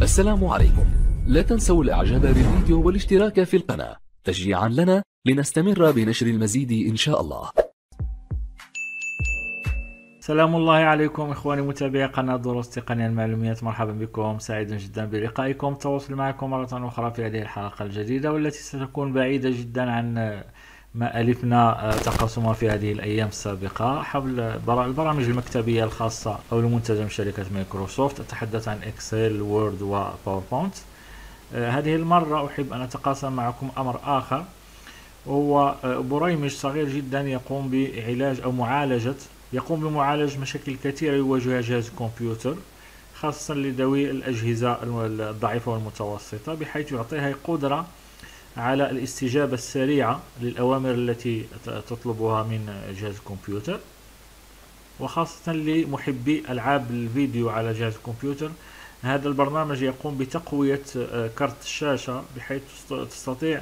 السلام عليكم. لا تنسوا الاعجاب بالفيديو والاشتراك في القناة تشجيعا لنا لنستمر بنشر المزيد ان شاء الله. سلام الله عليكم إخواني متابعي قناة دروس تقنية المعلومات، مرحبا بكم، سعيد جدا بلقائكم، التواصل معكم مرة أخرى في هذه الحلقة الجديدة والتي ستكون بعيدة جدا عن ما ألفنا تقاسمها في هذه الأيام السابقة حول البرامج المكتبية الخاصة أو المنتجة من شركة مايكروسوفت. أتحدث عن إكسل، وورد وباوربوينت. هذه المرة أحب أن أتقاسم معكم أمر آخر، هو بريمج صغير جدا يقوم بعلاج أو يقوم بمعالجة مشاكل كثيرة يواجهها جهاز الكمبيوتر، خاصة لذوي الأجهزة الضعيفة والمتوسطة، بحيث يعطيها قدرة على الاستجابة السريعة للأوامر التي تطلبها من جهاز الكمبيوتر، وخاصة لمحبي ألعاب الفيديو على جهاز الكمبيوتر. هذا البرنامج يقوم بتقوية كرت الشاشة بحيث تستطيع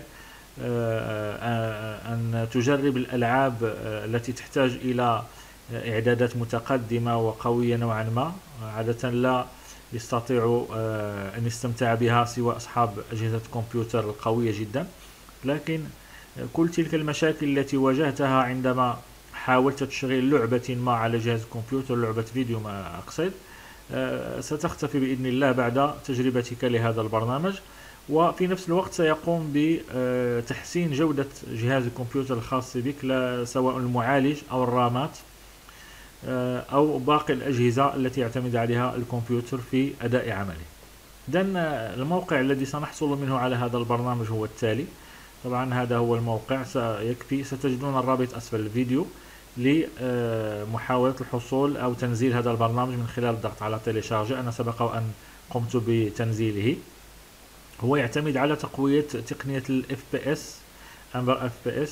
أن تجرب الألعاب التي تحتاج إلى إعدادات متقدمة وقوية نوعا ما، عادة لا يستطيع أن يستمتع بها سوى أصحاب أجهزة الكمبيوتر القوية جدا. لكن كل تلك المشاكل التي واجهتها عندما حاولت تشغيل لعبة ما على جهاز الكمبيوتر، لعبة فيديو ما أقصد، ستختفي بإذن الله بعد تجربتك لهذا البرنامج. وفي نفس الوقت سيقوم بتحسين جودة جهاز الكمبيوتر الخاص بك، سواء المعالج أو الرامات أو باقي الأجهزة التي يعتمد عليها الكمبيوتر في أداء عمله. إذن الموقع الذي سنحصل منه على هذا البرنامج هو التالي. طبعا هذا هو الموقع، سيكفي ستجدون الرابط أسفل الفيديو لمحاولة الحصول أو تنزيل هذا البرنامج من خلال الضغط على تيليشارجي. أنا سبق وأن قمت بتنزيله. هو يعتمد على تقوية تقنية ال FPS أمبر FPS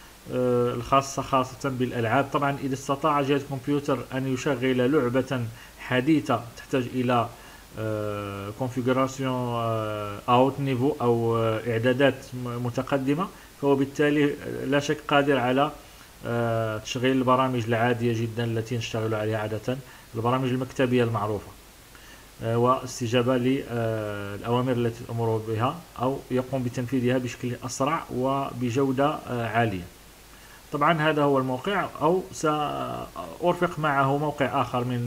خاصة بالألعاب. طبعا إذا استطاع جهاز الكمبيوتر أن يشغل لعبة حديثة تحتاج إلى configuration out نيفو أو إعدادات متقدمة، فهو بالتالي لا شك قادر على تشغيل البرامج العادية جدا التي نشتغل عليها عادة، البرامج المكتبية المعروفة، واستجابة للأوامر التي تأمره بها أو يقوم بتنفيذها بشكل أسرع وبجودة عالية. طبعا هذا هو الموقع، أو سأرفق معه موقع آخر من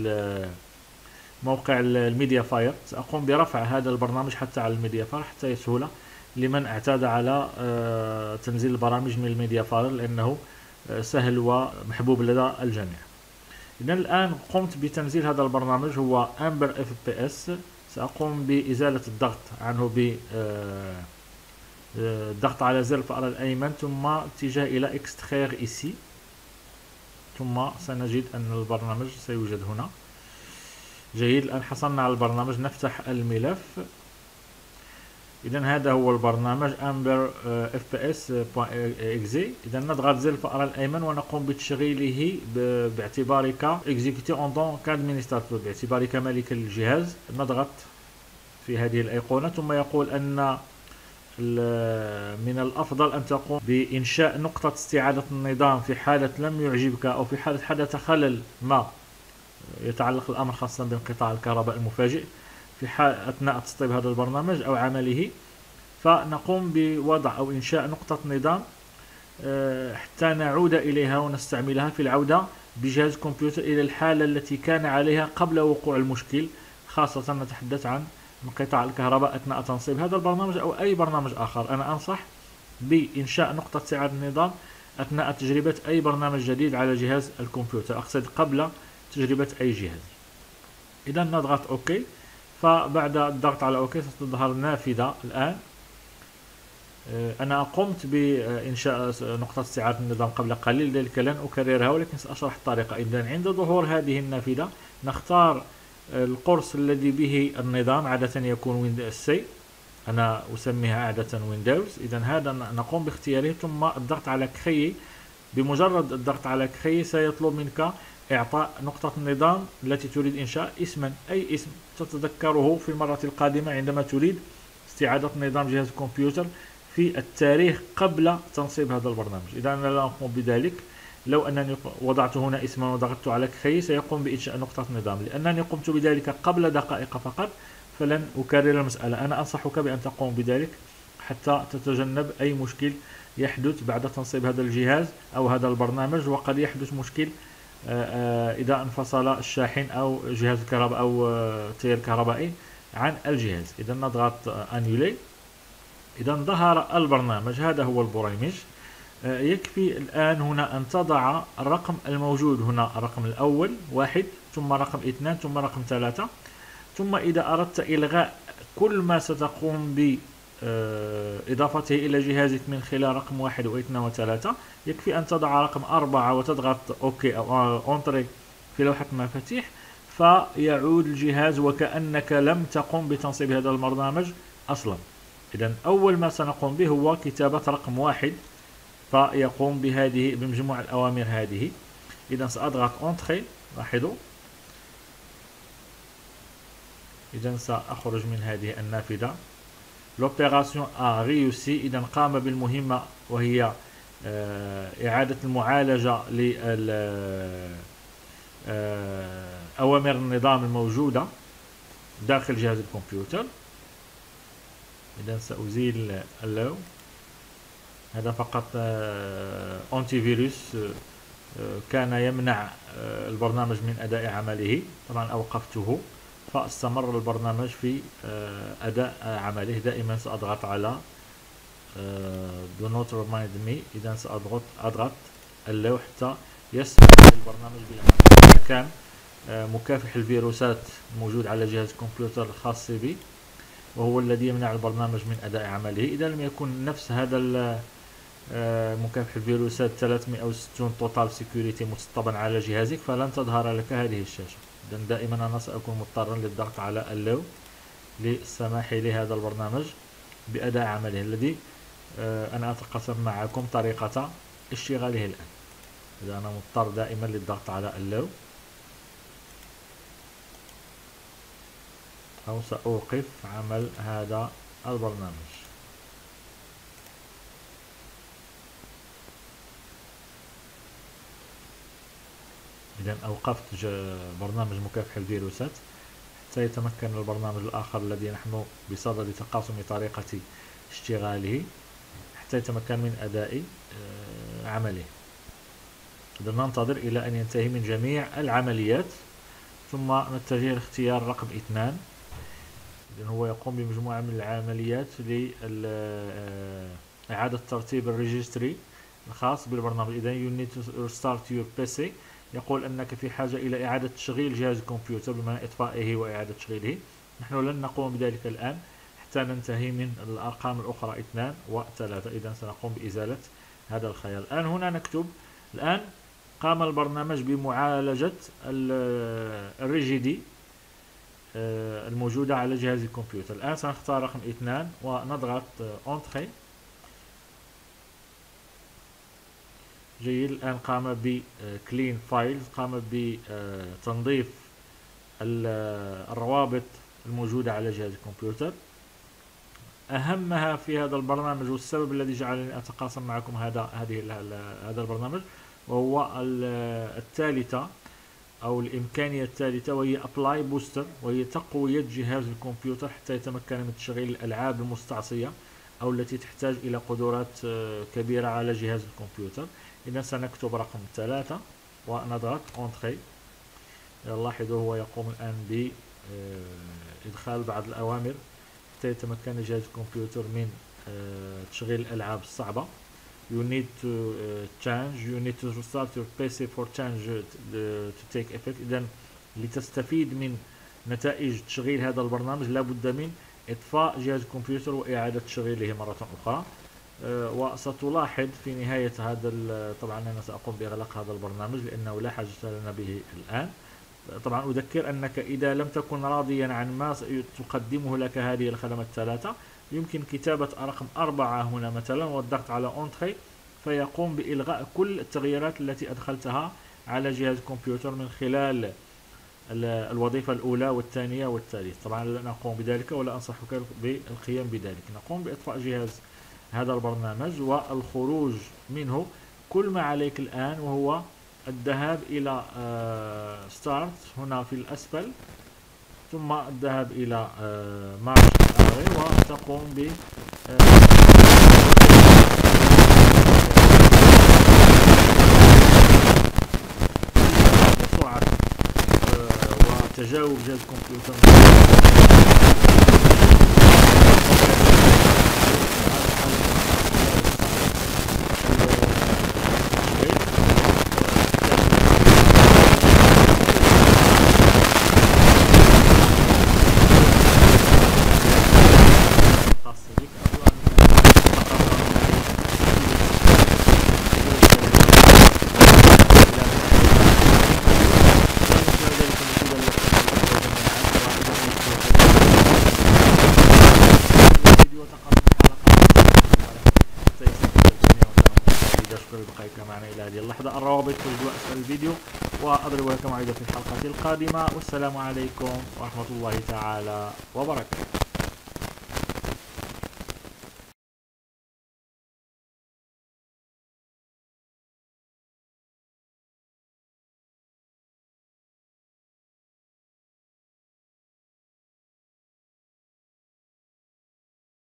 موقع الميديا فاير. سأقوم برفع هذا البرنامج حتى على الميديا فاير حتى يسهل لمن اعتاد على تنزيل البرامج من الميديا فاير، لأنه سهل ومحبوب لدى الجميع. إذن الآن قمت بتنزيل هذا البرنامج، هو أمبر FPS. سأقوم بإزالة الضغط عنه بالضغط على زر الفأر الأيمن، ثم اتجاه إلى إكستخير إيسي، ثم سنجد أن البرنامج سيوجد هنا. جيد، الآن حصلنا على البرنامج، نفتح الملف. إذن هذا هو البرنامج أمبر FPS.exe. إذن نضغط زر الفأر الأيمن ونقوم بتشغيله باعتبارك Executive en tant qu'administrateur، باعتبارك مالك الجهاز. نضغط في هذه الأيقونة، ثم يقول أن من الأفضل أن تقوم بإنشاء نقطة استعادة النظام في حالة لم يعجبك أو في حالة حدث خلل ما يتعلق الأمر خاصة بانقطاع الكهرباء المفاجئ في حال أثناء تسطيب هذا البرنامج أو عمله. فنقوم بوضع أو إنشاء نقطة نظام حتى نعود إليها ونستعملها في العودة بجهاز الكمبيوتر إلى الحالة التي كان عليها قبل وقوع المشكل، خاصة نتحدث عن انقطاع الكهرباء أثناء تنصيب هذا البرنامج أو أي برنامج آخر. أنا أنصح بإنشاء نقطة استعادة النظام أثناء تجربة أي برنامج جديد على جهاز الكمبيوتر، أقصد قبل تجربة أي جهاز. إذا نضغط أوكي. فبعد الضغط على أوكي ستظهر نافذة. الآن أنا قمت بإنشاء نقطة استعادة النظام قبل قليل، لذلك لن أكررها ولكن سأشرح الطريقة. إذن عند ظهور هذه النافذة نختار القرص الذي به النظام، عادة يكون ويندوز سي، أنا أسميها عادة ويندوز. إذن هذا نقوم باختياره ثم الضغط على كخي. بمجرد الضغط على كخي سيطلب منك إعطاء نقطة النظام التي تريد إنشاء اسما، أي اسم تتذكره في المرة القادمة عندما تريد استعادة نظام جهاز الكمبيوتر في التاريخ قبل تنصيب هذا البرنامج. إذا أنا لا أقوم بذلك، لو أنني وضعت هنا اسما وضغطت على كخي سيقوم بإنشاء نقطة نظام. لأنني قمت بذلك قبل دقائق فقط، فلن أكرر المسألة. أنا أنصحك بأن تقوم بذلك حتى تتجنب أي مشكل يحدث بعد تنصيب هذا الجهاز أو هذا البرنامج. وقد يحدث مشكل إذا انفصل الشاحن أو جهاز الكهرباء أو التيار الكهربائي عن الجهاز. إذا نضغط أنيولي. إذا ظهر البرنامج، هذا هو البريمج. يكفي الآن هنا أن تضع الرقم الموجود هنا، الرقم الأول 1، ثم رقم 2، ثم رقم 3، ثم إذا أردت إلغاء كل ما ستقوم بإضافته إلى جهازك من خلال رقم 1 و2 و3 يكفي أن تضع رقم 4 وتضغط أوكي أو أونتري في لوحة المفاتيح، فيعود الجهاز وكأنك لم تقم بتنصيب هذا البرنامج أصلا. إذا أول ما سنقوم به هو كتابة رقم 1، فيقوم بمجموع الأوامر هذه. إذا سأضغط أونتري، لاحظوا. إذا سأخرج من هذه النافذة. l'opération a réussi. إذا قام بالمهمة وهي إعادة المعالجة لأوامر النظام الموجودة داخل جهاز الكمبيوتر. إذا سأزيل allow. هذا فقط أنتي فيروس كان يمنع البرنامج من أداء عمله. طبعا أوقفته فاستمر البرنامج في أداء عمله. دائما سأضغط على do not remind me. إذا سأضغط allow حتى يسمح للبرنامج بالعمل. كان مكافح الفيروسات الموجود على جهاز الكمبيوتر الخاص بي وهو الذي يمنع البرنامج من أداء عمله. إذا لم يكن نفس هذا مكافح الفيروسات 360 توتال سيكوريتي مسطبا على جهازك فلن تظهر لك هذه الشاشة. إذا دائما أنا سأكون مضطرا للضغط على allow للسماح لهذا البرنامج بأداء عمله الذي أنا أتقاسم معكم طريقة اشتغاله الآن. إذا أنا مضطر دائما للضغط على allow أو سأوقف عمل هذا البرنامج. إذا أوقفت برنامج مكافح الفيروسات حتى يتمكن البرنامج الآخر الذي نحن بصدد تقاسم طريقة اشتغاله حتى يتمكن من أداء عمله. إذا ننتظر إلى أن ينتهي من جميع العمليات ثم نتجه لاختيار رقم 2. إذن هو يقوم بمجموعة من العمليات لإعادة ترتيب الريجستري الخاص بالبرنامج. إذا you need to restart your PC. يقول أنك في حاجة إلى إعادة تشغيل جهاز الكمبيوتر بمعنى إطفائه وإعادة تشغيله. نحن لن نقوم بذلك الآن حتى ننتهي من الأرقام الأخرى 2 و3. إذا سنقوم بإزالة هذا الخيار. الآن هنا نكتب الآن قام البرنامج بمعالجة الريجيدي الموجودة على جهاز الكمبيوتر. الآن سنختار رقم 2 ونضغط أونتري. جيد. الآن قام بكلين فايلز، قام بتنظيف الروابط الموجودة على جهاز الكمبيوتر. أهمها في هذا البرنامج والسبب الذي جعلني أتقاسم معكم هذا البرنامج وهو الثالثة أو الإمكانية الثالثة وهي أبلاي بوستر، وهي تقوية جهاز الكمبيوتر حتى يتمكن من تشغيل الألعاب المستعصية أو التي تحتاج إلى قدرات كبيرة على جهاز الكمبيوتر. إذا سنكتب رقم 3 ونضغط أونتري. لاحظوا هو يقوم الآن بإدخال بعض الأوامر حتى يتمكن جهاز الكمبيوتر من تشغيل الألعاب الصعبة. You need to change. You need to restart your PC for change to take effect. إذا لتستفيد من نتائج تشغيل هذا البرنامج لابد من إطفاء جهاز الكمبيوتر وإعادة تشغيله مرة أخرى. وستلاحظ في نهاية هذا طبعا أنا سأقوم بإغلاق هذا البرنامج لأنه لا حاجة لنا به الآن. طبعا أذكر أنك إذا لم تكن راضيا عن ما تقدمه لك هذه الخدمات الثلاثة يمكن كتابة رقم 4 هنا مثلا والضغط على أونتري فيقوم بإلغاء كل التغييرات التي أدخلتها على جهاز الكمبيوتر من خلال الوظيفة الأولى والثانية والثالثة. طبعا لا نقوم بذلك ولا أنصحك بالقيام بذلك. نقوم بإطفاء جهاز هذا البرنامج والخروج منه. كل ما عليك الآن وهو الذهاب إلى ستارت هنا في الأسفل ثم الذهاب إلى مارش آري وتقوم ب بسرعة وتجاوب جهاز الكمبيوتر بقائك معنا إلى هذه اللحظة. الروابط توجد أسفل الفيديو، وأضرب لك موعدا في الحلقة القادمة، والسلام عليكم ورحمة الله تعالى وبركاته.